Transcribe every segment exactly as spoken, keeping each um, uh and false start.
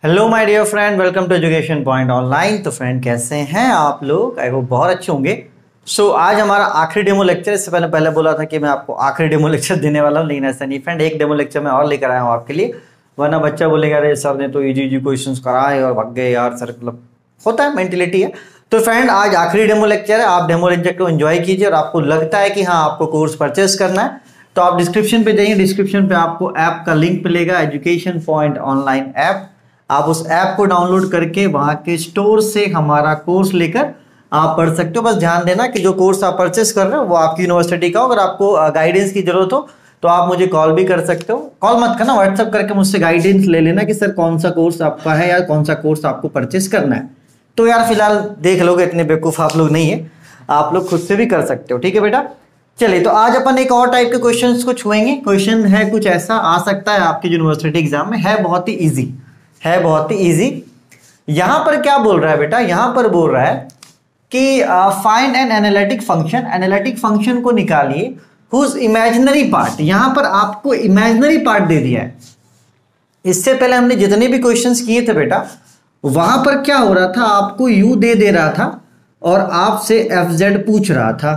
Hello my dear friend, welcome to Education point Online. तो friend कैसे हैं आप लोग? आई होप बहुत अच्छे होंगे। सो so, आज हमारा आखिरी डेमो लेक्चर। इससे पहले पहले बोला था कि मैं आपको आखिरी डेमो लेक्चर देने वाला हूँ, लेकिन ऐसा नहीं फ्रेंड, एक डेमो लेक्चर मैं और लेकर आया हूँ आपके लिए। वरना बच्चा बोलेगा अरे सर ने तो इजी इजी क्वेश्चंस कराए और भाग गए यार सर, मतलब होता है, मेंटेलिटी है। तो फ्रेंड आज आखिरी डेमो लेक्चर है, आप डेमो लेक्चर को एंजॉय कीजिए। और आपको लगता है कि हाँ आपको कोर्स परचेस करना है तो आप डिस्क्रिप्शन पे जाइए, डिस्क्रिप्शन पे आपको ऐप का लिंक मिलेगा, एजुकेशन पॉइंट ऑनलाइन ऐप। आप उस ऐप को डाउनलोड करके वहां के स्टोर से हमारा कोर्स लेकर आप पढ़ सकते हो। बस ध्यान देना कि जो कोर्स आप परचेस कर रहे हो वो आपकी यूनिवर्सिटी का हो। अगर आपको गाइडेंस की जरूरत हो तो आप मुझे कॉल भी कर सकते हो। कॉल मत करना, व्हाट्सएप करके मुझसे गाइडेंस ले लेना कि सर कौन सा कोर्स आपका है या कौन सा कोर्स आपको परचेस करना है। तो यार फिलहाल देख लोगे, इतने बेवकूफ आप लोग नहीं है, आप लोग खुद से भी कर सकते हो। ठीक है बेटा, चलिए तो आज अपन एक और टाइप के क्वेश्चंस को छुएंगे। क्वेश्चन है कुछ ऐसा, आ सकता है आपकी यूनिवर्सिटी एग्जाम में, है बहुत ही इजी, है बहुत ही इजी। यहां पर क्या बोल रहा है बेटा? यहां पर बोल रहा है कि find an analytic function, analytic function को निकालिए हुज इमेजिनरी पार्ट। यहां पर आपको इमेजिनरी पार्ट दे दिया है। इससे पहले हमने जितने भी क्वेश्चंस किए थे बेटा, वहां पर क्या हो रहा था, आपको यू दे दे रहा था और आपसे एफ जेड पूछ रहा था।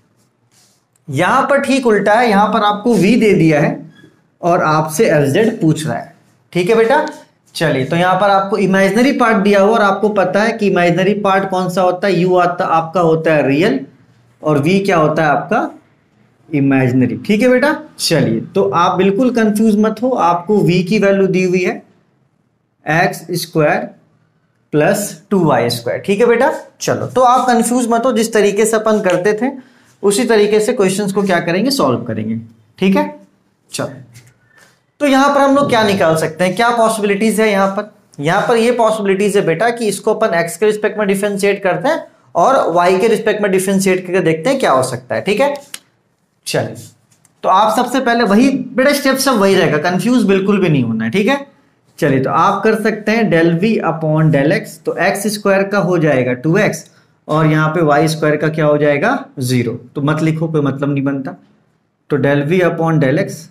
यहां पर ठीक उल्टा है, यहां पर आपको वी दे दिया है और आपसे एफ जेड पूछ रहा है। ठीक है बेटा, चलिए तो यहां पर आपको इमेजिनरी पार्ट दिया हुआ और आपको पता है कि इमेजिनरी पार्ट कौन सा होता है, यू आता आपका होता है रियल और वी क्या होता है आपका इमेजिनरी। ठीक है बेटा, चलिए तो आप बिल्कुल कंफ्यूज मत हो, आपको वी की वैल्यू दी हुई है x square plus two y square. ठीक है बेटा, चलो तो आप कंफ्यूज मत हो, जिस तरीके से अपन करते थे उसी तरीके से क्वेश्चंस को क्या करेंगे, सॉल्व करेंगे। ठीक है, चलो तो यहां पर हम लोग क्या निकाल सकते हैं, क्या पॉसिबिलिटीज है यहां पर? यहां पर ये पॉसिबिलिटीज है बेटा कि इसको अपन एक्स के रिस्पेक्ट में डिफरेंशिएट करते हैं और वाई के रिस्पेक्ट में डिफरेंशिएट करके देखते हैं क्या हो सकता है। ठीक है, चलिए तो आप सबसे पहले वही बेटा स्टेप सब वही रहेगा, कंफ्यूज बिल्कुल भी नहीं होना है। ठीक है, चलिए तो आप कर सकते हैं del v upon del x. तो एक्स स्क्वायर का हो जाएगा टू एक्स और यहाँ पे वाई स्क्वायर का क्या हो जाएगा जीरो। तो मत लिखो, कोई मतलब नहीं बनता। तो del v upon del x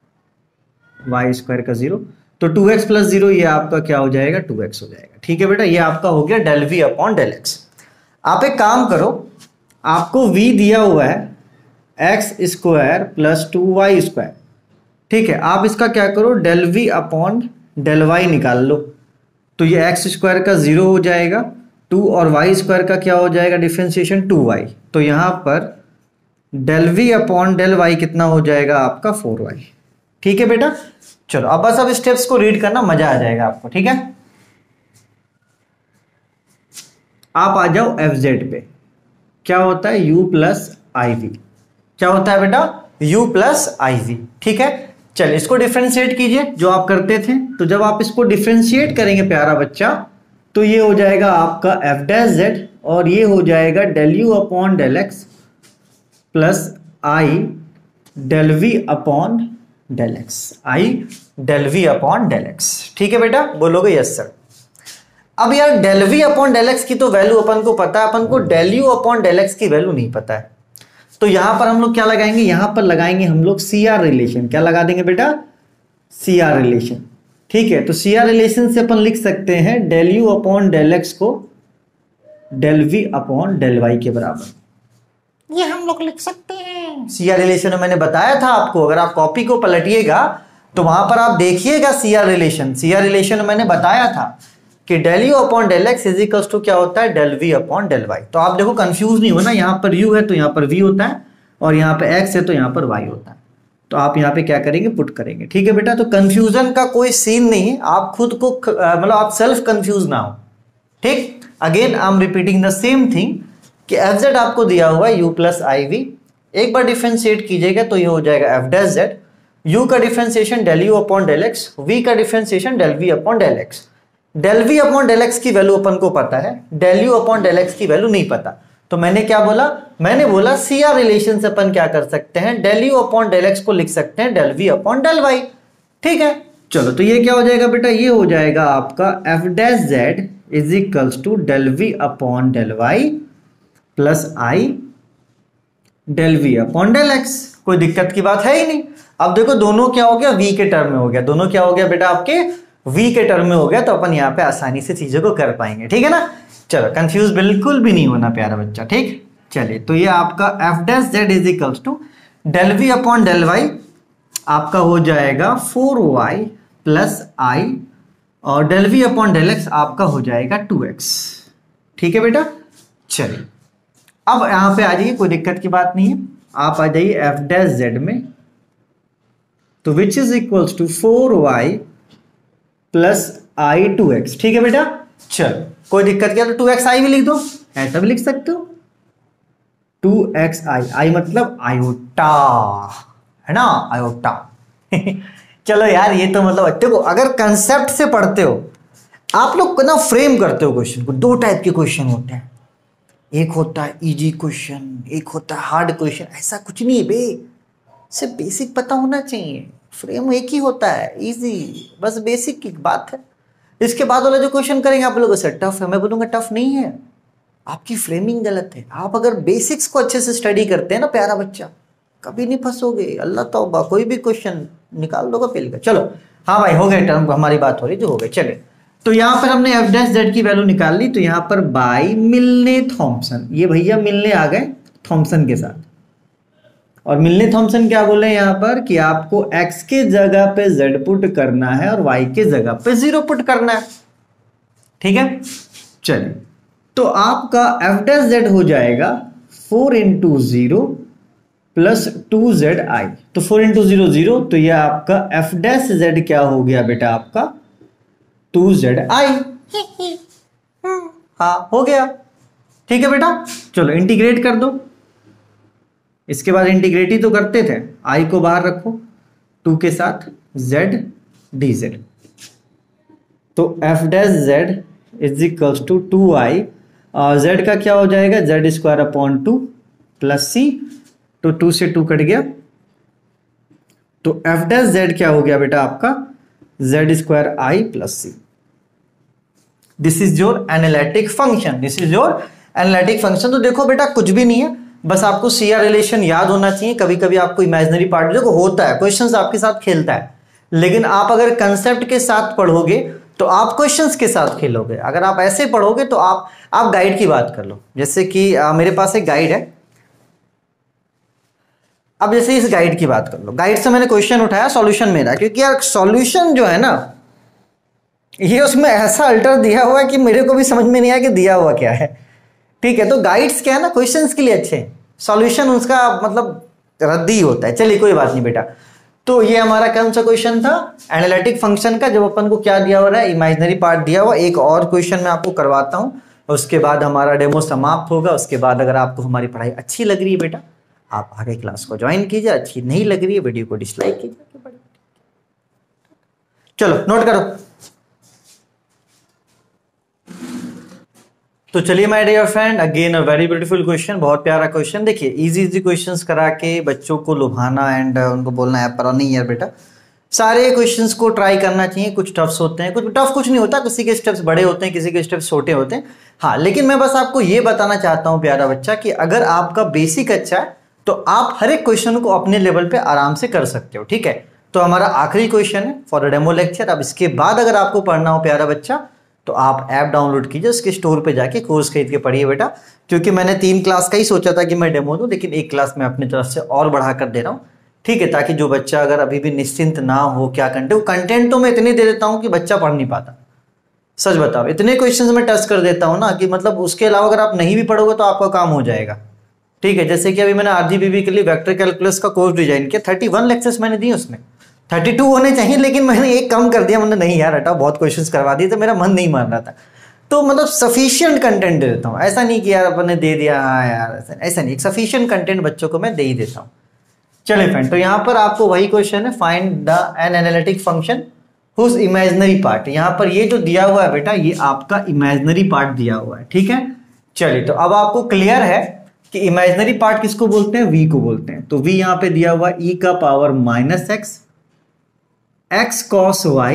y square का जीरो, तो टू एक्स प्लस जीरो ये आपका क्या हो जाएगा, टू एक्स हो जाएगा। ठीक है बेटा, ये आपका हो गया del v upon del x. आप एक काम करो, आपको v दिया हुआ है x square plus two y square. ठीक है, आप इसका क्या करो, del v upon del y निकाल लो। तो ये एक्स स्क्वायर का जीरो हो जाएगा, टू और वाई स्क्वायर का क्या हो जाएगा डिफरेंशिएशन टू वाई। तो यहां पर del v upon del y कितना हो जाएगा आपका फोर वाई। ठीक है बेटा, चलो अब बस अब स्टेप्स को रीड करना, मजा आ जाएगा आपको। ठीक है, आप आ जाओ एफ जेड पे। क्या होता है u प्लस आई वी, क्या होता है बेटा u प्लस आई वी। ठीक है, चलिए इसको डिफरेंशिएट कीजिए जो आप करते थे। तो जब आप इसको डिफरेंशिएट करेंगे प्यारा बच्चा, तो ये हो जाएगा आपका एफ डैश जेड और ये हो जाएगा del u upon del x plus i del v upon del x, i del v upon del x. ठीक है बेटा, बोलोगे यस सर। अब यार del v upon del x की तो वैल्यू अपन को पता है, अपन को del u upon del x की वैल्यू नहीं पता है। तो यहां पर हम लोग क्या लगाएंगे, यहां पर लगाएंगे हम लोग सी आर रिलेशन। क्या लगा देंगे बेटा, सी आर रिलेशन। ठीक है, तो सी आर रिलेशन से अपन लिख सकते हैं del u upon del x को del v upon del y के बराबर, ये हम लोग लिख सकते हैं। सी आर रिलेशन मैंने बताया था आपको, अगर आप कॉपी को पलटिएगा तो वहां पर आप देखिएगा C R relation. C R relation मैंने बताया था कि del u upon del x is equal to क्या होता है, del v upon del y. तो आप देखो कंफ्यूज नहीं होना, यहाँ पर u है तो यहाँ पर v होता है और यहाँ पे x है तो यहाँ पर y होता है। तो आप यहाँ पे क्या करेंगे, पुट करेंगे। ठीक है बेटा, तो कंफ्यूजन का कोई सीन नहीं है, आप खुद को मतलब आप सेल्फ कंफ्यूज ना हो। ठीक, again I am repeating the same thing कि एफ जेड आपको दिया हुआ है u प्लस आई वी। एक बार डिफरेंशिएट कीजिएगा तो ये हो जाएगा एफ डैश जेड, u का differentiation del u upon del x, v का differentiation del v upon del x. Del v upon del x की वैल्यू अपन को पता है, del u upon del x की वैल्यू नहीं पता। तो मैंने क्या बोला, मैंने बोला सी आर रिलेशन से अपन क्या कर सकते हैं, del u upon del x को लिख सकते हैं del v upon del y. ठीक है, चलो तो ये क्या हो जाएगा बेटा, ये हो जाएगा आपका f dash z is equals to del v upon del y plus i del v upon del x. कोई दिक्कत की बात है ही नहीं। अब देखो दोनों क्या हो गया, v के टर्म में हो गया, दोनों क्या हो गया बेटा आपके v के टर्म में हो गया तो अपन यहाँ पे आसानी से चीजों को कर पाएंगे, ठीक है ना। चलो कंफ्यूज बिल्कुल भी नहीं होना प्यारा बच्चा, ठीक। चलिए तो ये आपका f dash z is equals to del v upon del y आपका हो जाएगा फोर वाई प्लस आई, और del v upon del x आपका हो जाएगा टू एक्स, ठीक है बेटा। चलिए अब यहां पे आ जाइए, कोई दिक्कत की बात नहीं है, आप आ जाइए एफ डैश जेड में, तो which is equals to four y plus i two x, ठीक है बेटा। चलो कोई दिक्कत क्या, तो टू एक्स आई भी लिख दो, ऐसा भी लिख सकते हो, टू एक्स आई, आई मतलब आयोटा, है ना, आयोटा। चलो यार ये तो मतलब देखो, अगर कंसेप्ट से पढ़ते हो आप लोग ना, फ्रेम करते हो क्वेश्चन को, दो टाइप के क्वेश्चन होते हैं, एक होता है इजी क्वेश्चन, एक होता है हार्ड क्वेश्चन, ऐसा कुछ नहीं है बे, सिर्फ बेसिक पता होना चाहिए, फ्रेम एक ही होता है, इजी, बस बेसिक की बात है। इसके बाद वाला जो क्वेश्चन करेंगे आप लोगों से टफ है, मैं बोलूंगा टफ नहीं है, आपकी फ्रेमिंग गलत है। आप अगर बेसिक्स को अच्छे से स्टडी करते हैं ना प्यारा बच्चा, कभी नहीं फंसोगे, अल्लाह तौबा, कोई भी क्वेश्चन निकाल दोगे फेल का। चलो हाँ भाई हो गए, टर्म हमारी बात हो रही जो हो गए। चले तो यहाँ पर हमने एफ डैश जेड की वैल्यू निकाल ली, तो यहाँ पर बाई मिलने थॉम्सन, ये भैया मिलने आ गए थॉम्सन के साथ, और मिलने थॉम्सन क्या बोले यहाँ पर कि आपको x के जगह पे z पुट करना है और y के जगह पे जीरो पुट करना है, ठीक है। चलिए तो आपका एफ डैश जेड हो जाएगा four into zero plus two z i, तो फोर इंटू जीरो जीरो, तो यह आपका एफ डैश जेड क्या हो गया बेटा आपका टू जेड आई, हाँ हो गया, ठीक है बेटा। चलो इंटीग्रेट कर दो, इसके बाद इंटीग्रेट ही तो करते थे, आई को बाहर रखो, टू के साथ जेड डी जेड, तो f dash z is equals to two i, और जेड का क्या हो जाएगा, z square upon two plus c, तो टू से टू कट गया, तो एफ डैश जेड क्या हो गया बेटा आपका z square i plus c. This is your analytic function, this is your analytic function. तो देखो बेटा कुछ भी नहीं है, बस आपको सी आर रिलेशन याद होना चाहिए। कभी कभी आपको इमेजिनरी पार्ट देखो होता है, क्वेश्चंस आपके साथ खेलता है, लेकिन आप अगर कंसेप्ट के साथ पढ़ोगे तो आप क्वेश्चंस के साथ खेलोगे। अगर आप ऐसे पढ़ोगे तो आप आप गाइड की बात कर लो, जैसे कि आ, मेरे पास एक गाइड है, अब जैसे इस गाइड की बात कर लो, गाइड से मैंने क्वेश्चन उठाया, सॉल्यूशन मेरा, क्योंकि यार सॉल्यूशन जो है ना, ये उसमें ऐसा अल्टर दिया हुआ है कि मेरे को भी समझ में नहीं आया कि दिया हुआ क्या है, ठीक है। तो गाइड्स क्या है ना, क्वेश्चंस के लिए अच्छे हैं, सॉल्यूशन उसका मतलब रद्दी होता है। चलिए कोई बात नहीं बेटा, तो ये हमारा कौन सा क्वेश्चन था, एनालिटिक फंक्शन का, जब अपन को क्या दिया हुआ है, इमेजिनरी पार्ट दिया हुआ। एक और क्वेश्चन मैं आपको करवाता हूँ, उसके बाद हमारा डेमो समाप्त होगा। उसके बाद अगर आपको हमारी पढ़ाई अच्छी लग रही है बेटा, आप आगे क्लास को ज्वाइन कीजिए, अच्छी नहीं लग रही है वीडियो को डिसलाइक कीजिए। चलो नोट करो। तो चलिए my dear friend, again a very beautiful question, बहुत प्यारा क्वेश्चन। देखिए इजी इजी क्वेश्चंस करा के बच्चों को लुभाना एंड उनको बोलना है पर नहीं यार बेटा, सारे क्वेश्चंस को ट्राई करना चाहिए। कुछ टफ्स होते हैं, कुछ टफ कुछ नहीं होता, किसी के स्टेप्स बड़े होते हैं, किसी के स्टेप्स छोटे होते हैं। हाँ लेकिन मैं बस आपको ये बताना चाहता हूँ प्यारा बच्चा, कि अगर आपका बेसिक अच्छा है तो आप हर एक क्वेश्चन को अपने लेवल पे आराम से कर सकते हो, ठीक है। तो हमारा आखिरी क्वेश्चन है फॉर अ डेमो लेक्चर। अब इसके बाद अगर आपको पढ़ना हो प्यारा बच्चा, तो आप ऐप डाउनलोड कीजिए, उसके स्टोर पे जाके कोर्स खरीद के पढ़िए बेटा, क्योंकि मैंने तीन क्लास का ही सोचा था कि मैं डेमो दूं, लेकिन एक क्लास मैं अपनी तरफ से और बढ़ा कर दे रहा हूँ, ठीक है, ताकि जो बच्चा अगर अभी भी निश्चिंत ना हो क्या कंटेंट, कंटेंट तो मैं इतने दे देता हूँ कि बच्चा पढ़ नहीं पाता। सच बताओ, इतने क्वेश्चन में टच कर देता हूँ ना कि मतलब उसके अलावा अगर आप नहीं भी पढ़ोगे तो आपका काम हो जाएगा, ठीक है। जैसे कि अभी मैंने आरजीबीबी के लिए वेक्टर कैलकुलस का कोर्स डिजाइन किया, थर्टी वन लेक्चर्स मैंने दिए, उसमें थर्टी टू होने चाहिए, लेकिन मैंने एक कम कर दिया, मैंने नहीं यार हटा, बहुत क्वेश्चंस करवा दिए, तो मेरा मन नहीं मान रहा था। तो मतलब सफिशिएंट कंटेंट दे देता हूँ, ऐसा नहीं कि यार अपन ने दे दिया, हाँ यार ऐसा ऐसा नहीं, सफिशिएंट कंटेंट बच्चों को मैं दे ही देता हूँ। चलिए फ्रेंड, तो यहाँ पर आपको वही क्वेश्चन है, find the an analytic function whose imaginary part. यहाँ पर ये जो दिया हुआ है बेटा, ये आपका इमेजिनरी पार्ट दिया हुआ है, ठीक है। चलिए तो अब आपको क्लियर है कि इमेजिनरी पार्ट किसको बोलते हैं, v को बोलते हैं। तो v यहाँ पे दिया हुआ e का power minus x, x cos y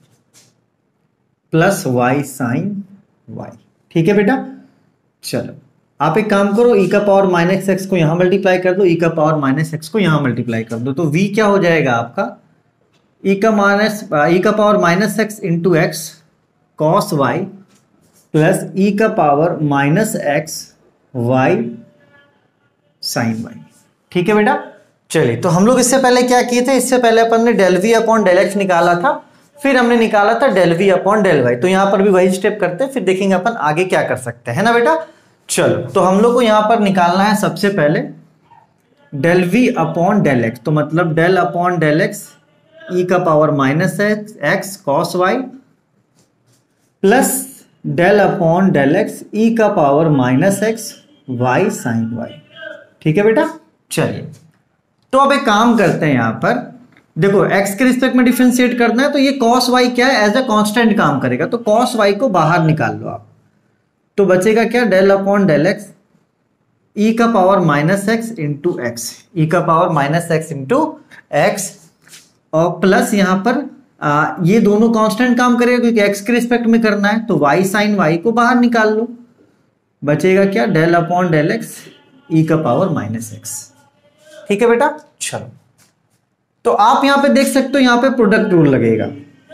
plus y sine y, ठीक है बेटा। चलो आप एक काम करो, e का पावर माइनस एक्स को यहां मल्टीप्लाई कर दो, e का पावर माइनस एक्स को यहां मल्टीप्लाई कर दो, तो v क्या हो जाएगा आपका ई का माइनस ई का power minus x into x cos y plus e का power minus x y sine y. ठीक है बेटा, चलिए तो हम लोग इससे पहले क्या किए थे, इससे पहले अपन ने del v upon del x निकाला था, फिर हमने निकाला था del v upon del y. तो यहां पर भी वही स्टेप करते हैं, फिर देखेंगे अपन आगे क्या कर सकते हैं, है ना बेटा। चलो तो हम लोग को यहां पर निकालना है सबसे पहले del v upon del x, तो मतलब del upon del x e का power minus x x cos y plus del upon del x e का power minus x y sine y. ठीक है बेटा, चलिए तो अब एक काम करते हैं, यहां पर देखो x के रिस्पेक्ट में डिफरेंशिएट करना है, तो ये cos y क्या है, एज अ कांस्टेंट काम करेगा, तो cos y को बाहर निकाल लो आप, तो बचेगा क्या, del upon del x e का power minus x into x, e का power minus x into x, और प्लस यहां पर आ, ये दोनों कांस्टेंट काम करेगा क्योंकि x के रिस्पेक्ट में करना है, तो y साइन y को बाहर निकाल लो, बचेगा क्या, del upon del x e का पावर माइनस एक्स। ठीक है बेटा, चलो तो आप यहां पे देख सकते हो, यहां पे प्रोडक्ट रूल लगेगा,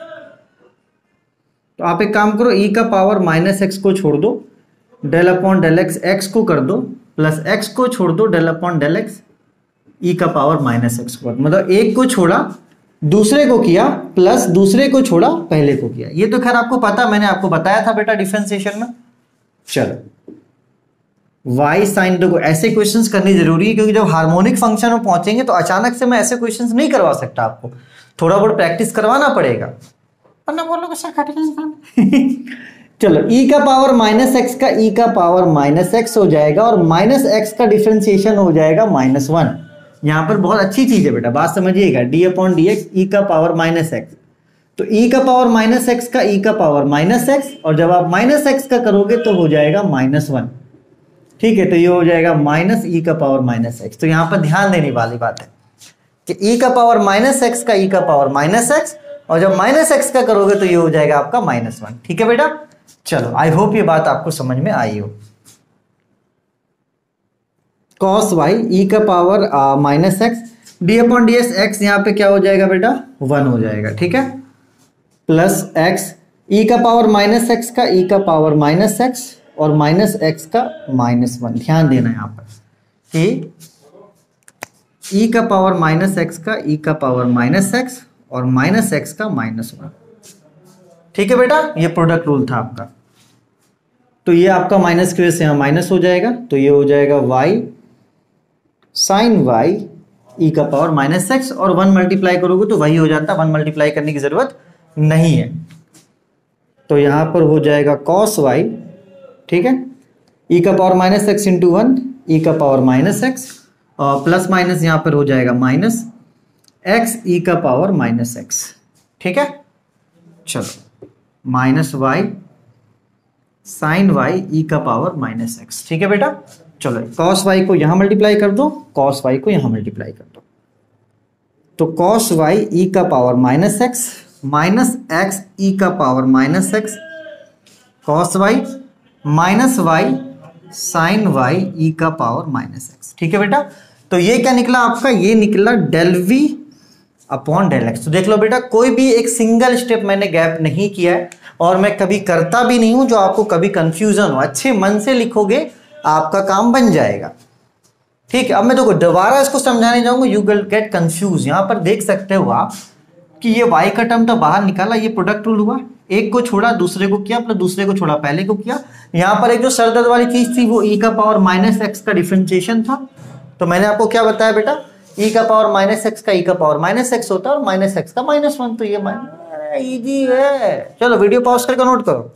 तो आप एक काम करो, e का पावर माइनस एक्स को छोड़ दो, del upon del x x को कर दो, प्लस एक्स को छोड़ दो, del upon del x e का पावर माइनस एक्स को, मतलब एक को छोड़ा दूसरे को किया, प्लस दूसरे को छोड़ा पहले को किया। ये तो खैर आपको पता, मैंने आपको बताया था बेटा डिफरेंशिएशन में। चलो y साइन, देखो ऐसे क्वेश्चंस करनी जरूरी है क्योंकि जब हार्मोनिक फंक्शन में पहुंचेंगे तो अचानक से मैं ऐसे क्वेश्चंस नहीं करवा सकता, आपको थोड़ा बहुत प्रैक्टिस करवाना पड़ेगा, वरना बोलोगे सर खट गए। चलो e का पावर माइनस एक्स का e का पावर माइनस एक्स हो जाएगा, और माइनस एक्स का डिफरेंशिएशन हो जाएगा माइनस वन। यहां पर बहुत अच्छी चीज है बेटा, बात समझिएगा, d upon d x e का पावर माइनस एक्स, तो e का पावर माइनस एक्स का e का पावर माइनस एक्स, और जब आप माइनस एक्स का करोगे तो हो जाएगा माइनस वन। ठीक है, तो ये हो जाएगा माइनस ई का पावर माइनस एक्स। तो यहां पर ध्यान देने वाली बात है कि ई का पावर माइनस एक्स का ई का पावर माइनस एक्स, और जब माइनस एक्स का करोगे तो ये हो जाएगा आपका माइनस वन। ठीक है बेटा, चलो आई होप ये बात आपको समझ में आई हो। कॉस वाई ई का power minus x d upon d s x, यहां पे क्या हो जाएगा बेटा, वन हो जाएगा। ठीक है, प्लस एक्स ई का पावर माइनस एक्स का ई का पावर माइनस एक्स, और माइनस एक्स का माइनस वन। ध्यान देना यहां पर कि e का पावर माइनस एक्स का e का पावर माइनस एक्स, और माइनस एक्स का माइनस वन। ठीक है बेटा, ये प्रोडक्ट रूल था आपका, तो ये आपका माइनस की वजह से यहां माइनस हो जाएगा, तो ये हो जाएगा y साइन y e का पावर माइनस एक्स, और वन मल्टीप्लाई करोगे तो वही हो जाता, वन मल्टीप्लाई करने की जरूरत नहीं है, तो यहां पर हो जाएगा cos y। ठीक है, e का power minus x into one, e का पावर माइनस एक्स, और प्लस माइनस यहां पर हो जाएगा माइनस एक्स ई का पावर माइनस एक्स। ठीक है, चलो minus y sine y e का पावर माइनस एक्स। ठीक है बेटा, चलो कॉस वाई को यहां मल्टीप्लाई कर दो, कॉस वाई को यहां मल्टीप्लाई कर दो, तो कॉस वाई ई का power minus x minus x e का power minus x, cos y minus y sine y e का पावर माइनस एक्स। ठीक है बेटा, तो ये क्या निकला आपका, ये निकला del v upon del x. तो देख लो बेटा, कोई भी एक सिंगल स्टेप मैंने गैप नहीं किया है, और मैं कभी करता भी नहीं हूं जो आपको कभी कंफ्यूजन हो। अच्छे मन से लिखोगे आपका काम बन जाएगा। ठीक है, अब मैं देखो दोबारा इसको समझाने जाऊंगा, यू विल गेट कंफ्यूज। यहां पर देख सकते हो आप कि ये y का टर्म तो बाहर निकाला, ये प्रोडक्ट रूल हुआ, एक को छोड़ा दूसरे को किया, प्लस दूसरे को छोड़ा पहले को किया। यहां पर एक जो सरदर्द वाली चीज थी वो e का पावर माइनस एक्स का डिफरेंशिएशन था, तो मैंने आपको क्या बताया बेटा, e का पावर माइनस एक्स का e का पावर माइनस एक्स होता है, और माइनस एक्स का माइनस वन, तो ये इजी है। चलो वीडियो पॉज करके नोट करो,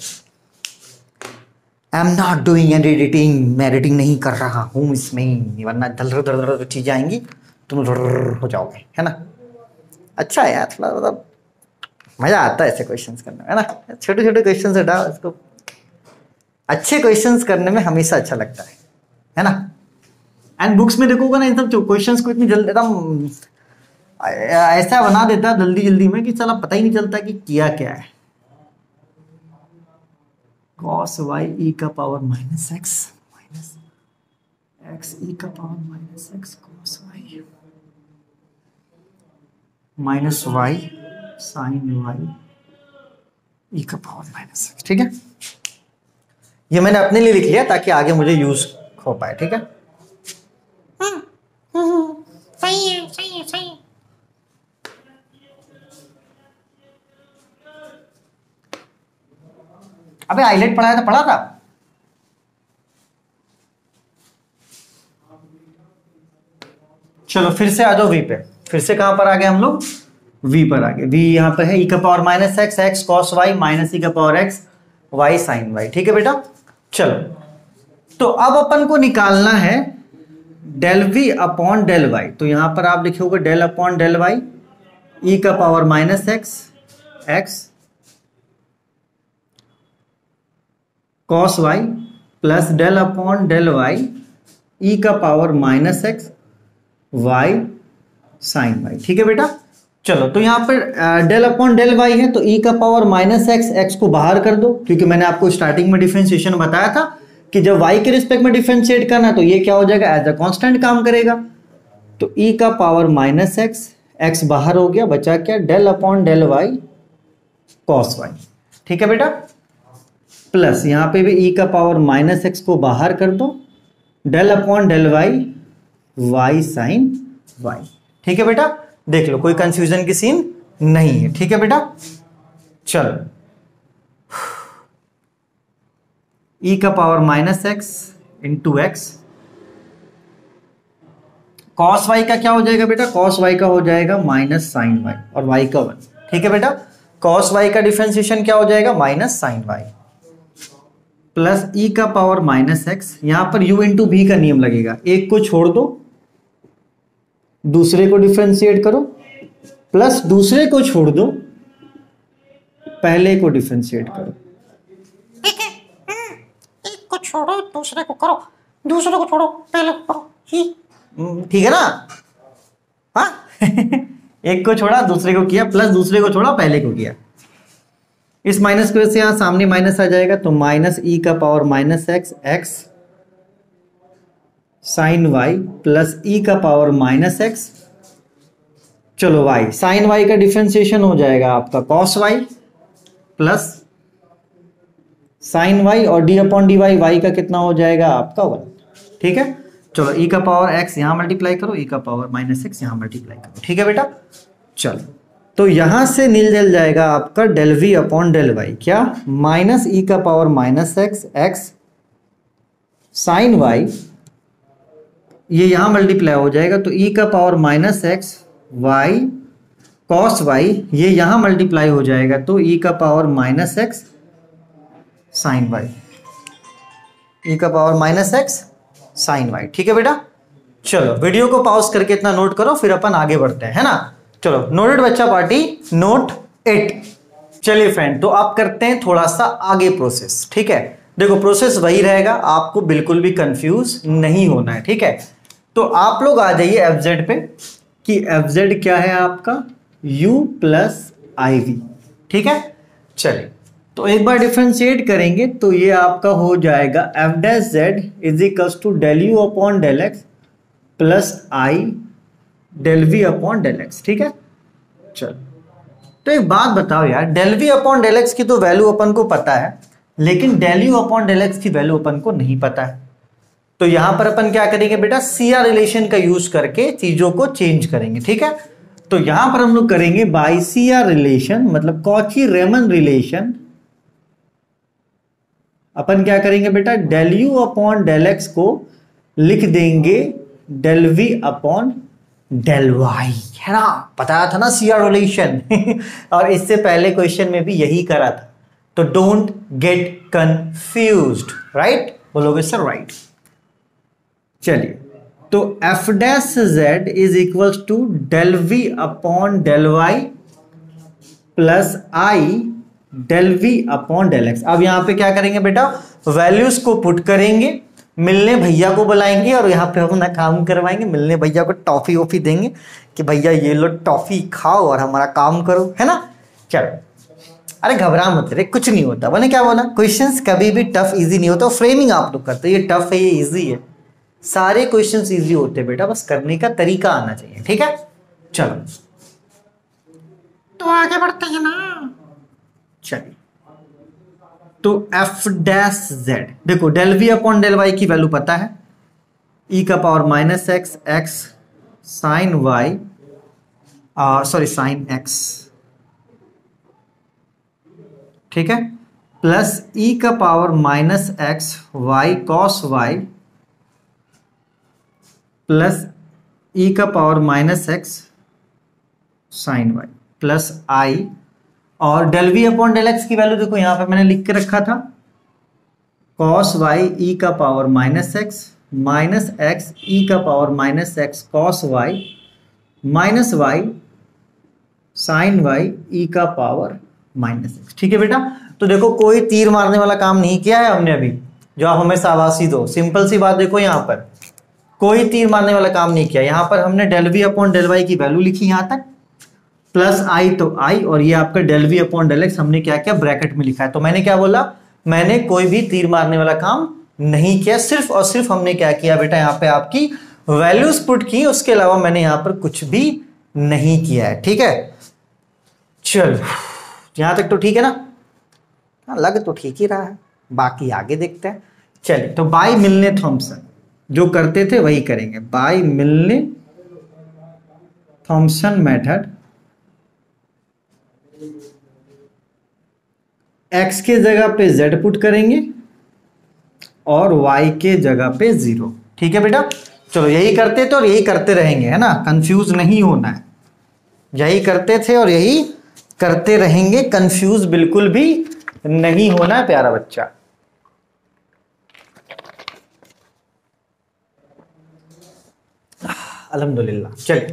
I am not doing any editing, मैं एडिटिंग नहीं कर रहा हूं इसमें, वरना दल दल दल चीजें आएंगी तुम हो जाओगे, है ना। अच्छा है यार, थोड़ा मतलब मजा आता है ऐसे क्वेश्चंस करने में, है ना। छोटे छोटे क्वेश्चंस हटाओ, इसको अच्छे क्वेश्चंस करने में हमेशा अच्छा लगता है, है ना। एंड बुक्स में देखोगे ना, इन सब क्वेश्चंस को इतनी जल्दी एकदम ऐसा बना देता है जल्दी जल्दी में कि चला पता ही नहीं चलता कि किया क्या है। cos y e का power minus x minus x e का power minus x cos y minus y sine y e का पावर माइनस एक्स। ठीक है, ये मैंने अपने लिए लिख लिया ताकि आगे मुझे यूज हो पाए। ठीक है, सही है सही है सही है। अबे आइलेट पढ़ाया था, पढ़ा था। चलो फिर से आ जाओ वी पे। फिर से कहां पर आ गए हम लोग? वी पर आ गए। वी यहां पर है ई का power minus x x cos y minus e का power x y sine y. ठीक है बेटा, चलो तो अब अपन को निकालना है del v upon del y. तो यहां पर आप लिखोगे del upon del y e का power minus x x cos y plus del upon del y e का power minus x y sine y. ठीक है बेटा, चलो तो यहां पर डेल अपॉन डेल वाई है तो ई का पावर माइनस एक्स एक्स को बाहर कर दो, क्योंकि मैंने आपको स्टार्टिंग में डिफरेंशिएशन बताया था कि जब वाई के रिस्पेक्ट में डिफरेंशिएट करना तो ये क्या हो जाएगा, एज अ कांस्टेंट काम करेगा। तो ई का पावर माइनस एक्स एक्स बाहर हो गया, बचा क्या, del upon del y cos y. ठीक है बेटा, प्लस यहां पे भी ई का पावर माइनस एक्स को बाहर कर दो, del upon del y y sine y. ठीक है बेटा, देख लो कोई कंफ्यूजन की सीन नहीं है। ठीक है बेटा, चलो ई का power minus x into x cos y का क्या हो जाएगा बेटा, कॉस वाई का हो जाएगा माइनस साइन वाई और वाई का वन। ठीक है बेटा, कॉस वाई का डिफरेंशिएशन क्या हो जाएगा, minus sine y plus e का पावर माइनस एक्स। यहां पर u इंटू भी का नियम लगेगा, एक को छोड़ दो दूसरे को डिफरेंशिएट करो, प्लस दूसरे को छोड़ दो पहले को डिफरेंशिएट करो। ठीक है, एक को छोड़ो दूसरे को करो, दूसरे को छोड़ो पहले को करो। ठीक है ना, हाँ एक को छोड़ा दूसरे को किया, प्लस दूसरे को छोड़ा पहले को किया। इस माइनस की वजह से यहां सामने माइनस आ जाएगा, तो माइनस ई का power minus x x sine y plus e का पावर माइनस एक्स, चलो वाई साइन वाई का डिफरेंशिएशन हो जाएगा आपका cos y plus sine y और d upon d y, y का कितना हो जाएगा आपका वन। ठीक है, चलो ई का पावर एक्स यहां मल्टीप्लाई करो, ई का पावर माइनस एक्स यहां मल्टीप्लाई करो। ठीक है बेटा, चलो तो यहां से नील जल जाएगा आपका del v upon del y, क्या, माइनस ई का power minus x x sine y, ये यहां मल्टीप्लाई हो जाएगा तो ई का power minus x y cos y, ये यहां मल्टीप्लाई हो जाएगा तो ई का power minus x sine y, e का power minus x sine y. ठीक है बेटा, चलो वीडियो को पॉज करके इतना नोट करो, फिर अपन आगे बढ़ते हैं, है ना। चलो नोटेड बच्चा पार्टी, नोट एट। चलिए फ्रेंड, तो आप करते हैं थोड़ा सा आगे प्रोसेस। ठीक है, देखो प्रोसेस वही रहेगा, आपको बिल्कुल भी कंफ्यूज नहीं होना है। ठीक है, तो आप लोग आ जाइए एफ जेड पे कि एफ जेड क्या है आपका, u प्लस आई वी। ठीक है, चलिए तो एक बार डिफरेंशिएट करेंगे तो ये आपका हो जाएगा f dash z is equals to del u upon del x plus i del v upon del x. ठीक है, चलो तो एक बात बताओ यार, del v upon del x की तो वैल्यू अपन को पता है, लेकिन del u upon del x की वैल्यू अपन को नहीं पता है। तो यहां पर अपन क्या करेंगे बेटा, सी आर रिलेशन का यूज करके चीजों को चेंज करेंगे। ठीक है, तो यहां पर हम लोग करेंगे बाई सी आर रिलेशन, मतलब कॉची रेमन रिलेशन। अपन क्या करेंगे बेटा, del u upon del x को लिख देंगे del v upon del y, है ना, बताया था ना सी आर रिलेशन और इससे पहले क्वेश्चन में भी यही करा था। तो डोंट गेट कंफ्यूज्ड, राइट, बोलोगे सर राइट। चलिए तो f dash z is equals to del v upon del y plus i del v upon del x. अब यहां पे क्या करेंगे बेटा, वैल्यूज को पुट करेंगे, मिलने भैया को बुलाएंगे और यहाँ पे अपना काम करवाएंगे, मिलने भैया को टॉफी वॉफी देंगे कि भैया ये लो टॉफी खाओ और हमारा काम करो, है ना। चलो अरे घबरा मत रे, कुछ नहीं होता। मैंने क्या बोला, क्वेश्चंस कभी भी टफ इजी नहीं होता, फ्रेमिंग आप लोग करते, ये टफ है ये इजी है, सारे क्वेश्चंस इजी होते हैं बेटा, बस करने का तरीका आना चाहिए। ठीक है, चलो तो आगे बढ़ते हैं ना। चलिए, तो एफ डैश जेड, देखो del v upon del y की वैल्यू पता है, ई का power minus x x sine y, sorry sine x, ठीक है, प्लस ई का power minus x y cos y plus e का power minus x sine y plus i, और del v upon del x की value देखो यहां पे मैंने लिख के रखा था, कॉस वाई ई का power minus x minus x e का power minus x cos y minus y sine y e का पावर माइनस एक्स। ठीक है बेटा, तो देखो कोई तीर मारने वाला काम नहीं किया है हमने अभी, जो आप हमें शाबाशी दो। सिंपल सी बात, देखो यहां पर कोई तीर मारने वाला काम नहीं किया, यहां पर हमने del v upon del y की वैल्यू लिखी यहां तक, प्लस आई तो आई, और ये आपका del v upon del x हमने क्या किया, ब्रैकेट में लिखा है। तो मैंने क्या बोला, मैंने कोई भी तीर मारने वाला काम नहीं किया, सिर्फ और सिर्फ हमने क्या किया बेटा, यहाँ पे आपकी वैल्यूज पुट की, उसके अलावा मैंने यहाँ पर कुछ भी नहीं किया है। ठीक है, चलो यहां तक तो ठीक है ना, लग तो ठीक ही रहा है, बाकी आगे देखते हैं। चलिए, तो बाय मिलने थॉमसन जो करते थे वही करेंगे, बाय मिलने थॉमसन मेथड, x के जगह पे z पुट करेंगे और y के जगह पे जीरो। ठीक है बेटा, चलो यही करते थे और यही करते रहेंगे, है ना, कंफ्यूज नहीं होना है, यही करते थे और यही करते रहेंगे, कंफ्यूज बिल्कुल भी नहीं होना है प्यारा बच्चा। अल्हम्दुलिल्लाह। चलिए,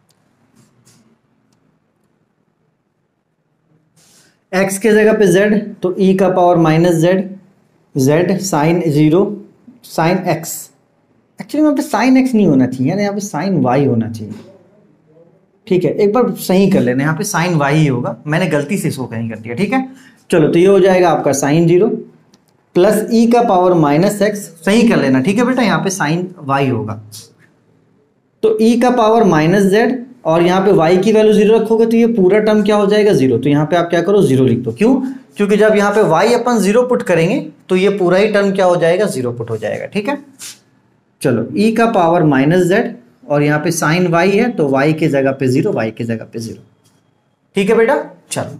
x के जगह पे z, तो e का power minus z, z sine zero sine x, actually यहाँ पे साइन x नहीं होना चाहिए, यहाँ पे साइन y होना चाहिए। ठीक है, एक बार सही कर लेना, यहाँ पे साइन y ही होगा, मैंने गलती से इसको कहीं कर दिया। ठीक है, चलो तो ये हो जाएगा आपका साइन जीरो प्लस ई का पावर माइनस एक्स, सही कर लेना। ठीक है बेटा, यहाँ पे साइन y होगा, तो e का पावर माइनस जेड, और यहाँ पे y की वैल्यू जीरो रखोगे तो ये पूरा टर्म क्या हो जाएगा, जीरो। तो यहाँ पे आप क्या करो, जीरो लिख दो। क्यों? क्योंकि जब यहाँ पे y अपन जीरो पुट करेंगे तो ये पूरा ही टर्म क्या हो जाएगा, जीरो पुट हो जाएगा। ठीक है, चलो e का पावर माइनस जेड, और यहाँ पे साइन y है तो y के जगह पे जीरो, y के जगह पे जीरो। ठीक है बेटा, चलो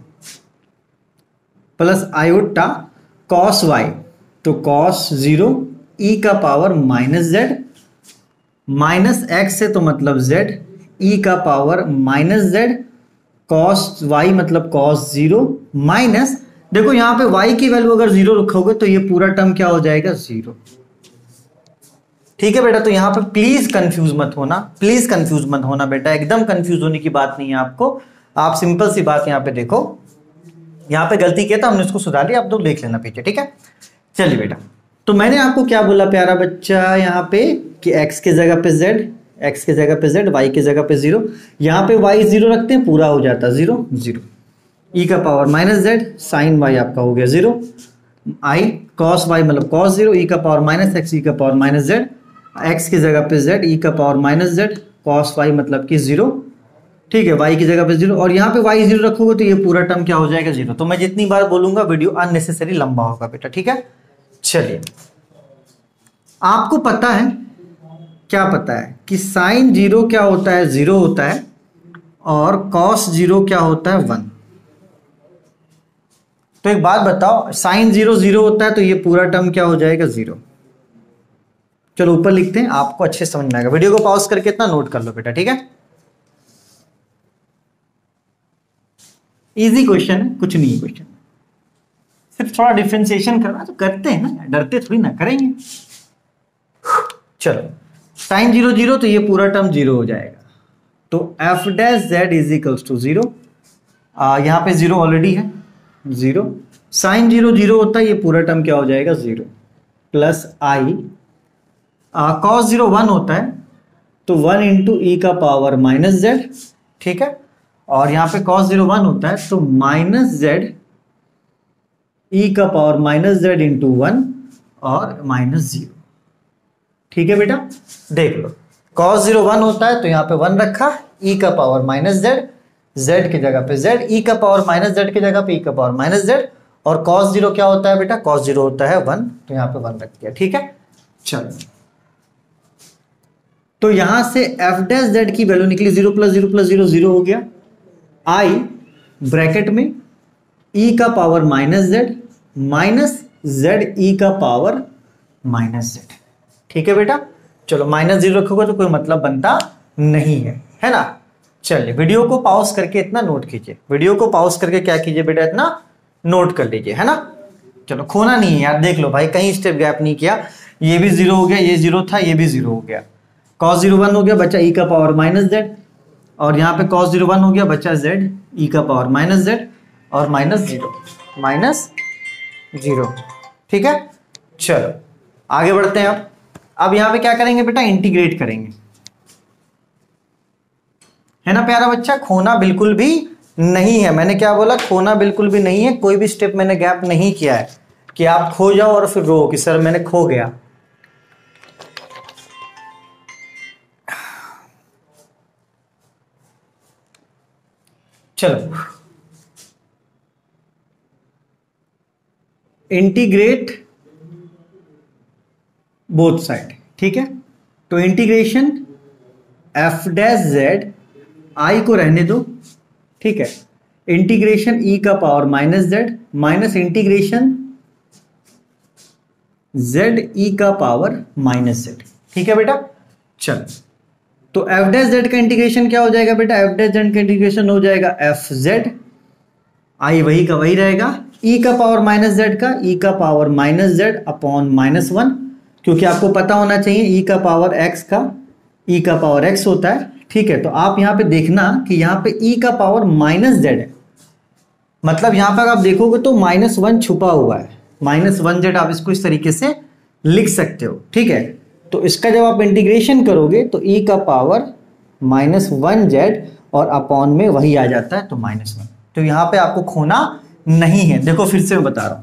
प्लस आयोटा कॉस y, तो कॉस जीरो e का power minus z minus x है तो मतलब z, e का power minus z cos y मतलब कॉस जीरो माइनस, देखो यहाँ पे y की वैल्यू अगर जीरो रखोगे तो ये पूरा टर्म क्या हो जाएगा, जीरो। ठीक है बेटा, तो यहाँ पे प्लीज कंफ्यूज मत होना, प्लीज कंफ्यूज मत होना बेटा, एकदम कंफ्यूज होने की बात नहीं है आपको। आप सिंपल सी बात यहाँ पे देखो, यहाँ पे गलती किया था हमने, उसको सुधार लिया, आप तो देख लेना पीछे। ठीक है, चलिए बेटा, तो मैंने आपको क्या बोला प्यारा बच्चा यहाँ पे कि x के जगह पे z, x के जगह पे z, y के जगह पे जीरो, यहाँ पे y जीरो रखते हैं, पूरा हो जाता जीरो जीरो, e का power minus Z sine y आपका हो गया जीरो, i cos y मतलब cos जीरो, e का पावर माइनस एक्स, e का पावर माइनस जेड, x की जगह पे z, e का power minus Z cos y मतलब कि जीरो। ठीक है, y की जगह पे जीरो, और यहाँ पे y जीरो रखोगे तो ये पूरा टर्म क्या हो जाएगा, जीरो। तो मैं जितनी बार बोलूंगा वीडियो अननेसेसरी लंबा होगा बेटा। ठीक है, चलिए, आपको पता है, क्या पता है कि साइन जीरो क्या होता है, जीरो होता है, और कॉस जीरो क्या होता है, वन। तो एक बात बताओ, साइन जीरो जीरो होता है तो ये पूरा टर्म क्या हो जाएगा, जीरो। चलो ऊपर लिखते हैं, आपको अच्छे समझ में आएगा। वीडियो को पॉज करके इतना नोट कर लो बेटा। ठीक है, इजी क्वेश्चन है, कुछ नहीं क्वेश्चन, सिर्फ थोड़ा डिफरेंशिएशन करना तो करते हैं ना, डरते थोड़ी ना, करेंगे। चलो, साइन जीरो जीरो तो ये पूरा टर्म जीरो हो जाएगा, तो f dash z is equals to zero, यहाँ पे जीरो ऑलरेडी है, जीरो, साइन जीरो जीरो होता है, ये पूरा टर्म क्या हो जाएगा, zero, plus i cos zero one होता है, तो वन इंटू ई का पावर माइनस जेड। ठीक है, और यहाँ पे कॉस जीरो वन होता है तो माइनस जेड ई का power minus z into one और माइनस जीरो। ठीक है बेटा, देख लो, कॉस जीरो वन होता है तो यहाँ पे वन रखा, ई का पावर माइनस जेड, z की जगह पे z, e का पावर माइनस z की जगह पे e का पावर माइनस z, और cos जीरो क्या होता है बेटा, cos जीरो होता है वन, तो यहाँ पे वन रख दिया। ठीक है, चलो तो यहां से f डैश z की वैल्यू निकली zero plus zero plus zero zero हो गया, i ब्रैकेट में e का power minus z minus z e का पावर माइनस z। ठीक है बेटा, चलो माइनस जीरो रखोगे तो कोई मतलब बनता नहीं है, है ना। चलिए वीडियो को पॉज करके इतना नोट कीजिए, वीडियो को पॉज करके क्या कीजिए बेटा, इतना नोट कर लीजिए, है ना। चलो खोना नहीं है यार, देख लो भाई कहीं स्टेप गैप नहीं किया, ये भी जीरो हो गया, ये जीरो था, ये भी जीरो हो गया, कॉस जीरो वन हो गया, बचा ई का पावर माइनस जेड, और यहाँ पे कॉस जीरो वन हो गया, बचा जेड ई का पावर माइनस जेड, और माइनस जीरो माइनस जीरो। ठीक है, चलो आगे बढ़ते हैं। अब अब यहाँ पे क्या करेंगे बेटा, इंटीग्रेट करेंगे, है ना प्यारा बच्चा। खोना बिल्कुल भी नहीं है, मैंने क्या बोला, खोना बिल्कुल भी नहीं है, कोई भी स्टेप मैंने गैप नहीं किया है कि आप खो जाओ और फिर रो कि सर मैंने खो गया। चलो इंटीग्रेट बोथ साइड। ठीक है, तो integration f dash z, i को रहने दो, ठीक है, इंटीग्रेशन ई का power minus z minus integration z e का पावर माइनस जेड। ठीक है बेटा, चल तो एफ डैश जेड का इंटीग्रेशन क्या हो जाएगा बेटा, एफ डैश जेड का इंटीग्रेशन हो जाएगा एफ जेड, आई वही का वही रहेगा, ई का पावर माइनस जेड का ई का power minus z upon minus one, क्योंकि आपको पता होना चाहिए ई का पावर एक्स का ई का पावर एक्स होता है। ठीक है, तो आप यहां पे देखना कि यहां पे ई का पावर माइनस जेड है, मतलब यहां पर आप देखोगे तो माइनस वन छुपा हुआ है, माइनस वन जेड आप इसको इस तरीके से लिख सकते हो। ठीक है, तो इसका जब आप इंटीग्रेशन करोगे तो ई का पावर माइनस वन जेड और अपॉन में वही आ जाता है, तो माइनस वन। तो यहां पे आपको खोना नहीं है। देखो फिर से मैं बता रहा हूं,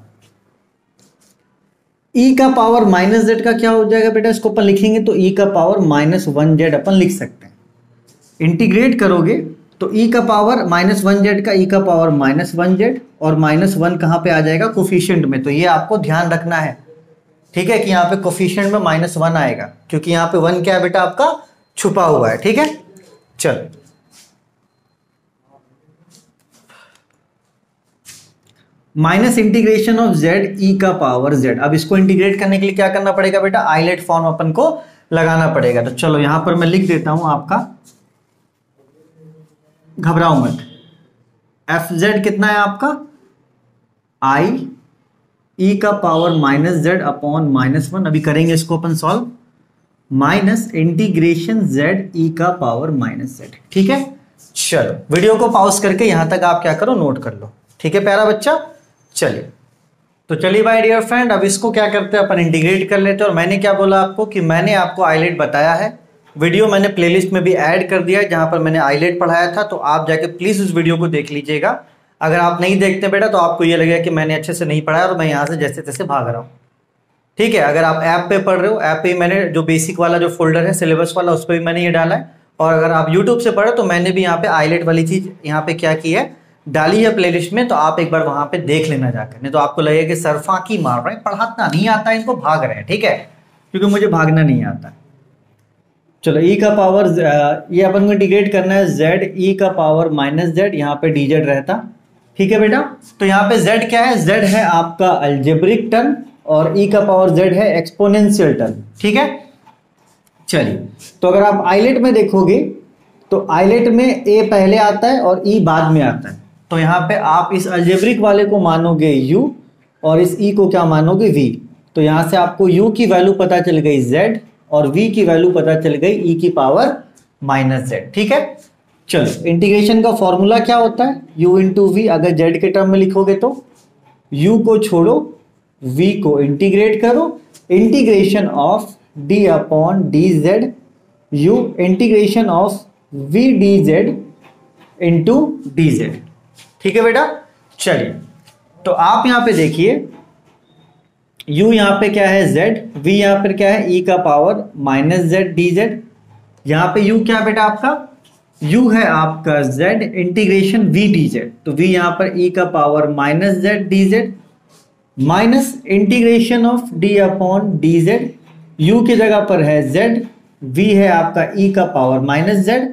ई का पावर माइनस जेड का क्या हो जाएगा बेटा, इसको अपन लिखेंगे तो ई का पावर माइनस वन जेड अपन लिख सकते हैं। इंटीग्रेट करोगे तो ई का पावर माइनस वन जेड का ई का पावर माइनस वन जेड, और माइनस वन कहां पे आ जाएगा, कोफिशिएंट में, तो ये आपको ध्यान रखना है। ठीक है, कि यहाँ पे कोफिशिएंट में माइनस वन आएगा, क्योंकि यहाँ पे वन क्या है बेटा आपका, छुपा हुआ है। ठीक है, चलो minus integration of z e का पावर जेड। अब इसको इंटीग्रेट करने के लिए क्या करना पड़ेगा बेटा, आइलेट फॉर्म अपन को लगाना पड़ेगा। तो चलो यहां पर मैं लिख देता हूं आपका, घबराओ मत, एफ जेड कितना है आपका, आई ई का power minus z upon minus one, अभी करेंगे इसको अपन solve, minus integration z e का पावर माइनस जेड। ठीक है, चलो वीडियो को पॉज करके यहां तक आप क्या करो, नोट कर लो। ठीक है प्यारा बच्चा, चलिए तो चलिए भाई डियर फ्रेंड, अब इसको क्या करते हैं अपन, इंटीग्रेट कर लेते हैं। और मैंने क्या बोला आपको कि मैंने आपको आइलेट बताया है, वीडियो मैंने प्लेलिस्ट में भी ऐड कर दिया है जहां पर मैंने आइलेट पढ़ाया था, तो आप जाके प्लीज उस वीडियो को देख लीजिएगा। अगर आप नहीं देखते बेटा तो आपको ये लगेगा कि मैंने अच्छे से नहीं पढ़ाया और मैं यहाँ से जैसे तैसे भाग रहा हूँ। ठीक है, अगर आप ऐप पे पढ़ रहे हो, ऐप पे मैंने जो बेसिक वाला जो फोल्डर है सिलेबस वाला, उस पर भी मैंने ये डाला है। और अगर आप यूट्यूब से पढ़े तो मैंने भी यहाँ पे आइलेट वाली चीज यहाँ पे क्या की है, डाली है प्लेलिस्ट में, तो आप एक बार वहां पे देख लेना जाकर, नहीं तो आपको लगेगा कि सर फांकी मार रहे हैं, पढ़ाना नहीं आता है इनको, भाग रहे हैं। ठीक है, क्योंकि मुझे भागना नहीं आता। चलो ई का पावर, ये अपन को इंटीग्रेट करना है, जेड ई का पावर माइनस जेड, यहाँ पे डी जेड रहता। ठीक है बेटा, तो यहाँ पे जेड क्या है, जेड है आपका अलजेब्रिक टर्म, और ई का पावर जेड है एक्सपोनेंशियल टर्म। ठीक है, चलिए तो अगर आप आइलेट में देखोगे तो आइलेट में ए पहले आता है और ई बाद में आता है, तो यहाँ पे आप इस अलजेब्रिक वाले को मानोगे u और इस e को क्या मानोगे v। तो यहाँ से आपको u की वैल्यू पता चल गई z और v की वैल्यू पता चल गई e की पावर माइनस जेड। ठीक है, चलो इंटीग्रेशन का फॉर्मूला क्या होता है, u इंटू वी। अगर z के टर्म में लिखोगे तो u को छोड़ो, v को इंटीग्रेट करो, integration of d upon d z, u integration of v d z into d z. ठीक है बेटा, चलिए तो आप यहां पे देखिए, u यहां पे क्या है z, v यहां पर क्या है e का power minus z d z, यहां पे u क्या है बेटा आपका u है आपका z इंटीग्रेशन v dz, तो v यहां पर e का power minus z d z minus integration of d upon d z, u की जगह पर है z, v है आपका e का पावर माइनस जेड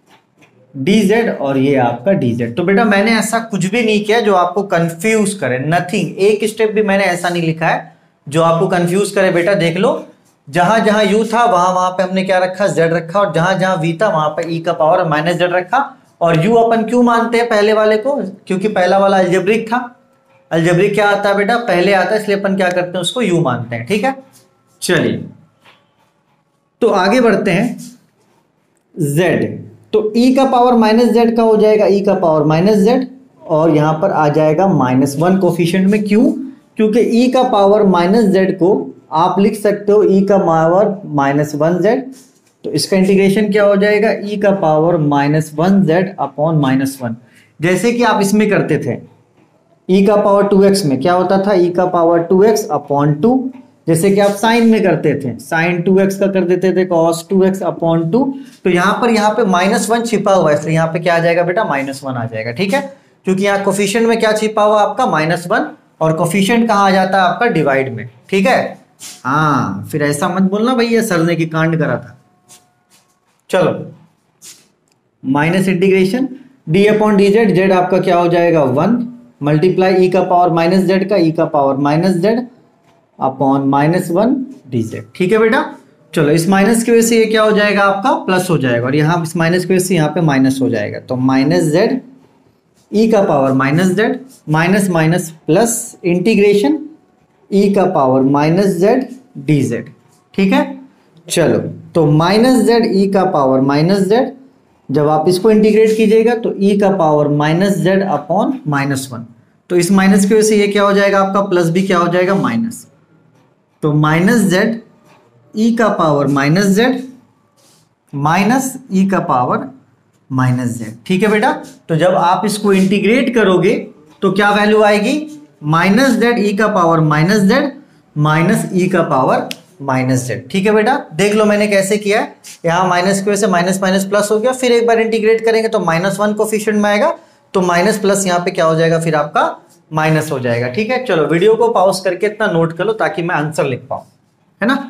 dz और ये आपका dz। तो बेटा मैंने ऐसा कुछ भी नहीं किया जो आपको कंफ्यूज करे, नथिंग, एक स्टेप भी मैंने ऐसा नहीं लिखा है जो आपको कंफ्यूज करे। बेटा देख लो, जहां जहां u था वहां वहां पे हमने क्या रखा, z रखा, और जहां जहां v था वहां पे e का पावर माइनस जेड रखा। और u अपन क्यों मानते हैं पहले वाले को, क्योंकि पहला वाला अलजेब्रिक था। अलजेब्रिक क्या आता है बेटा, पहले आता है, इसलिए अपन क्या करते हैं उसको u मानते हैं। ठीक है, चलिए तो आगे बढ़ते हैं। z, तो e का पावर माइनस जेड का हो जाएगा e का पावर माइनस जेड, और यहां पर आ जाएगा माइनस वन कोफिशिएंट में। क्यों, क्योंकि e का पावर माइनस जेड को आप लिख सकते हो e का पावर माइनस वन जेड, तो इसका इंटीग्रेशन क्या हो जाएगा, e का power minus one z upon minus one. जैसे कि आप इसमें करते थे e का पावर टू एक्स में क्या होता था, e का power two x upon two, जैसे कि आप साइन में करते थे, साइन टू एक्स का कर देते थे cos two x upon two. तो यहाँ पर यहाँ पे माइनस वन छिपा हुआ है, इसलिए यहाँ पे क्या आ जाएगा बेटा, माइनस वन आ जाएगा। ठीक है, क्योंकि यहाँ कोफिशिएंट में क्या छिपा हुआ आपका, माइनस वन, और कोफिशिएंट कहाँ आ जाता है आपका, डिवाइड में। ठीक है, हाँ, फिर ऐसा मत बोलना भैया सर ने की कांड करा था। चलो, minus integration d upon d z, z आपका क्या हो जाएगा वन, मल्टीप्लाई ई का पावर माइनस जेड का, ई का power minus z upon minus one d z. ठीक है बेटा, चलो इस माइनस की वजह से ये क्या हो जाएगा आपका, प्लस हो जाएगा, और यहाँ इस माइनस की वजह से यहाँ पे माइनस हो जाएगा, तो माइनस जेड ई का power minus z minus minus plus integration e का power minus z d z. ठीक है, चलो तो माइनस जेड ई का पावर माइनस जेड, जब आप इसको इंटीग्रेट कीजिएगा तो ई का power minus z upon minus one, तो इस माइनस की वजह से ये क्या हो जाएगा आपका, प्लस भी क्या हो जाएगा, माइनस, तो माइनस जेड ई का power minus z minus e का पावर माइनस जेड। ठीक है बेटा, तो जब आप इसको इंटीग्रेट करोगे तो क्या वैल्यू आएगी, माइनस जेड ई का power minus z minus e का पावर माइनस जेड। ठीक है बेटा, देख लो मैंने कैसे किया है, यहाँ माइनस की वजह से माइनस माइनस प्लस हो गया, फिर एक बार इंटीग्रेट करेंगे तो माइनस वन कोफिशिएंट में आएगा, तो माइनस प्लस यहाँ पे क्या हो जाएगा, फिर आपका माइनस हो जाएगा। ठीक है, चलो वीडियो को पॉज करके इतना नोट कर लो ताकि मैं आंसर लिख पाऊं, है ना।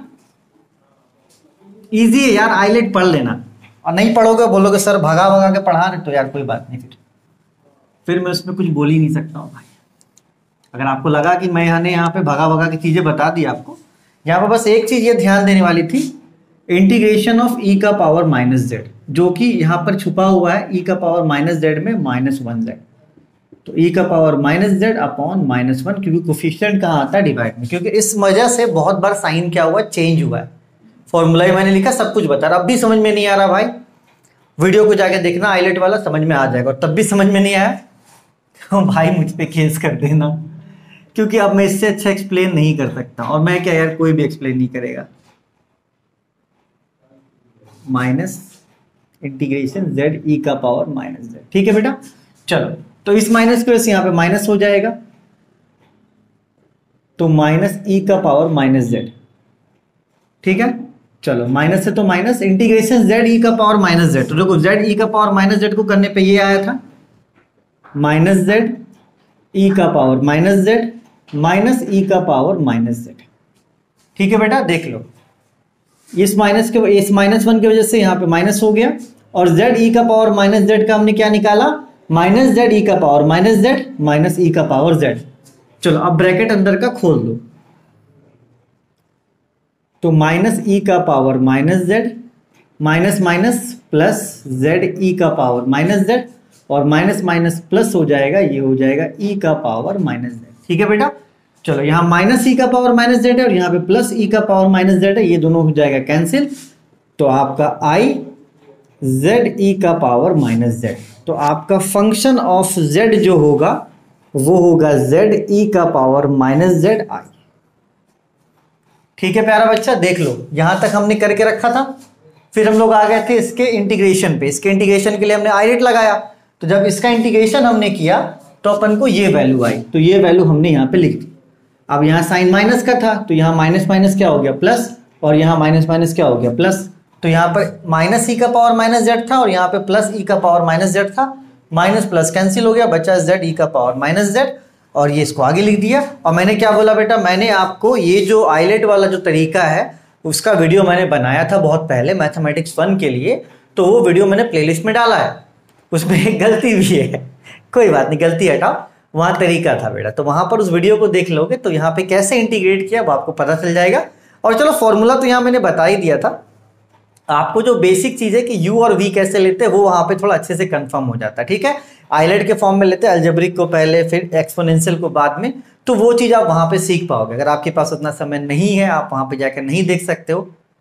इजी है यार, आईलेट पढ़ लेना, और नहीं पढ़ोगे बोलोगे सर भगा भगा के पढ़ा रहे, तो यार कोई बात नहीं, फिर फिर मैं उसमें कुछ बोल ही नहीं सकता हूँ भाई। अगर आपको लगा कि मैं यहाँ यहाँ पे भगा भगा की चीजें बता दी आपको, यहाँ पर बस एक चीज ये ध्यान देने वाली थी, इंटीग्रेशन ऑफ ई का पावर माइनस जेड, जो कि यहाँ पर छुपा हुआ है ई का पावर माइनस जेड में माइनस वन जेड, तो ई का power minus z upon minus one, क्योंकि कोफिशिएंट कहाँ आता है, डिवाइड में, क्योंकि इस वजह से बहुत बार साइन क्या हुआ, चेंज हुआ है। फॉर्मूला ही मैंने लिखा, सब कुछ बता रहा, अब भी समझ में नहीं आ रहा भाई, वीडियो को जाके देखना, आईलेट वाला समझ में आ जाएगा, और तब भी समझ में नहीं आया तो भाई मुझ पे केस कर देना, क्योंकि अब मैं इससे अच्छा एक्सप्लेन नहीं कर सकता, और मैं क्या यार, कोई भी एक्सप्लेन नहीं करेगा। माइनस इंटीग्रेशन जेड ई का पावर माइनस जेड। ठीक है बेटा, चलो तो इस माइनस की वजह से यहाँ पे माइनस हो जाएगा, तो माइनस ई का पावर माइनस जेड। ठीक है, चलो माइनस से तो माइनस, इंटीग्रेशन जेड ई का पावर माइनस जेड, तो देखो जेड ई का पावर माइनस जेड को करने पे ये आया था, माइनस जेड ई का power minus z minus e का पावर माइनस जेड। ठीक है बेटा, देख लो इस माइनस के इस माइनस वन की वजह से यहाँ पे माइनस हो गया, और जेड ई का पावर माइनस जेड का हमने क्या निकाला, माइनस जेड ई का power minus z minus e का पावर जेड। चलो अब ब्रैकेट अंदर का खोल दो, तो माइनस ई का power minus z minus minus plus z e का पावर माइनस जेड, और माइनस माइनस प्लस हो जाएगा, ये हो जाएगा ई का पावर माइनस जेड। ठीक है बेटा, चलो यहाँ माइनस ई का पावर माइनस जेड है और यहाँ पे प्लस ई का पावर माइनस जेड है, ये दोनों हो जाएगा कैंसिल, तो आपका आई जेड ई का पावर माइनस जेड, तो आपका फंक्शन ऑफ जेड जो होगा वो होगा जेड ई का पावर माइनस जेड आई। ठीक है प्यारा बच्चा, देख लो यहां तक हमने करके रखा था, फिर हम लोग आ गए थे इसके इंटीग्रेशन पे। इसके इंटीग्रेशन के लिए हमने आईलेट लगाया, तो जब इसका इंटीग्रेशन हमने किया तो अपन को ये वैल्यू आई, तो ये वैल्यू हमने यहाँ पे लिख दी। अब यहाँ साइन माइनस का था, तो यहाँ माइनस माइनस क्या हो गया, प्लस, और यहाँ माइनस माइनस क्या हो गया, प्लस, तो यहाँ पर माइनस ई का पावर माइनस जेड था और यहाँ पे प्लस ई का पावर माइनस जेड था, माइनस प्लस कैंसिल हो गया, बचा जेड ई का पावर माइनस जेड, और ये इसको आगे लिख दिया। और मैंने क्या बोला बेटा, मैंने आपको ये जो आइलेट वाला जो तरीका है उसका वीडियो मैंने बनाया था बहुत पहले मैथमेटिक्स वन के लिए, तो वो वीडियो मैंने प्लेलिस्ट में डाला है, उसमें एक गलती भी है, कोई बात नहीं, गलती हटाओ, वहाँ तरीका था बेटा, तो वहाँ पर उस वीडियो को देख लोगे तो यहाँ पे कैसे इंटीग्रेट किया वो आपको पता चल जाएगा। और चलो फॉर्मूला तो यहाँ मैंने बता ही दिया था, आपको जो बेसिक चीज है कि u और v कैसे लेते हैं वो वहां पे थोड़ा अच्छे से कंफर्म हो जाता है, ठीक है। आइलेट के फॉर्म में लेते हैं, अलजेब्रिक को पहले, फिर एक्सपोनेंशियल को बाद में, तो वो चीज आप वहां पे सीख पाओगे। अगर आपके पास उतना समय नहीं है, आप वहां पे जाकर नहीं देख सकते हो,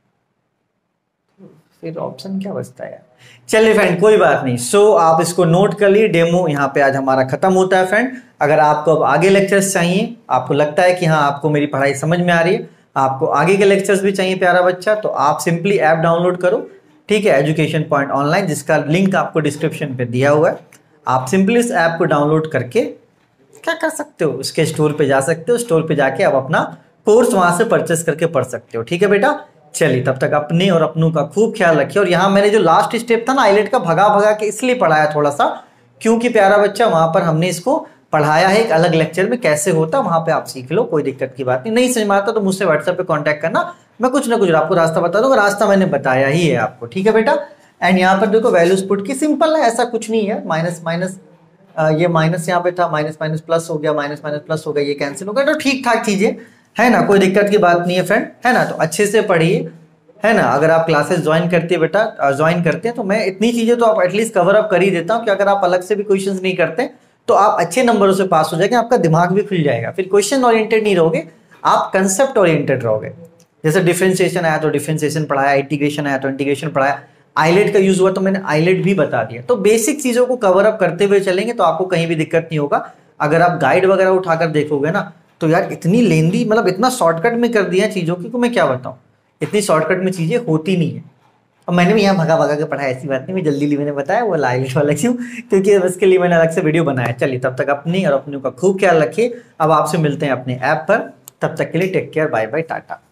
फिर ऑप्शन क्या बचता है यार। चलिए फ्रेंड कोई बात नहीं, सो so, आप इसको नोट कर लिए, डेमो यहाँ पे आज हमारा खत्म होता है फ्रेंड। अगर आपको अब आगे लेक्चर्स चाहिए, आपको लगता है कि हाँ आपको मेरी पढ़ाई समझ में आ रही है, आपको आगे के लेक्चर्स भी चाहिए प्यारा बच्चा, तो आप सिंपली ऐप डाउनलोड करो, ठीक है, एजुकेशन पॉइंट ऑनलाइन, जिसका लिंक आपको डिस्क्रिप्शन पे दिया हुआ है। आप सिंपली इस ऐप को डाउनलोड करके क्या कर सकते हो, उसके स्टोर पे जा सकते हो, स्टोर पे जाके आप अपना कोर्स वहां से परचेस करके पढ़ सकते हो, ठीक है बेटा। चलिए तब तक अपने और अपनों का खूब ख्याल रखिए। और यहाँ मैंने जो लास्ट स्टेप था ना आइलेट का, भगा भगा के इसलिए पढ़ाया थोड़ा सा, क्योंकि प्यारा बच्चा वहां पर हमने इसको पढ़ाया है एक अलग लेक्चर में, कैसे होता वहां पे आप सीख लो, कोई दिक्कत की बात नहीं। नहीं समझ में आता तो मुझसे व्हाट्सएप पे कांटेक्ट करना, मैं कुछ ना कुछ आपको रास्ता बता दूंगा, रास्ता मैंने बताया ही है आपको, ठीक है बेटा। एंड यहाँ पर देखो वैल्यूज पुट की, सिंपल है, ऐसा कुछ नहीं है, माइनस माइनस ये माइनस यहाँ पे था, माइनस माइनस प्लस हो गया, माइनस माइनस प्लस हो गया, ये कैंसिल हो गया, तो ठीक ठाक चीजें है ना, कोई दिक्कत की बात नहीं है फ्रेंड, है ना। तो अच्छे से पढ़िए, है ना। अगर आप क्लासेस ज्वाइन करते हैं बेटा, ज्वाइन करते हैं तो मैं इतनी चीजें तो आप एटलीस्ट कवर अप कर ही देता हूँ कि अगर आप अलग से भी क्वेश्चंस नहीं करते तो आप अच्छे नंबरों से पास हो जाएंगे, आपका दिमाग भी खुल जाएगा, फिर क्वेश्चन ओरिएंटेड नहीं रहोगे, आप कंसेप्ट ओरिएंटेड रहोगे। जैसे डिफरेंशिएशन आया तो डिफरेंशिएशन पढ़ाया, इंटीग्रेशन आया तो इंटीग्रेशन पढ़ाया, आइलेट का यूज हुआ तो मैंने आइलेट भी बता दिया। तो बेसिक चीजों को कवर अप करते हुए चलेंगे तो आपको कहीं भी दिक्कत नहीं होगा। अगर आप गाइड वगैरह उठाकर देखोगे ना तो यार इतनी लेंदी, मतलब इतना शॉर्टकट में कर दिया चीजों की, को मैं क्या बताऊं, इतनी शॉर्टकट में चीजें होती नहीं है। और मैंने भी यहाँ भगा भगा के पढ़ाया, ऐसी बात नहीं, मैं जल्दी मैंने बताया वो आइलेट वाला क्यों, क्योंकि उसके लिए मैंने अलग से वीडियो बनाया। चलिए तब तक अपनी और अपनों का खूब ख्याल रखिए, अब आपसे मिलते हैं अपने ऐप पर, तब तक के लिए take care, bye bye, Tata.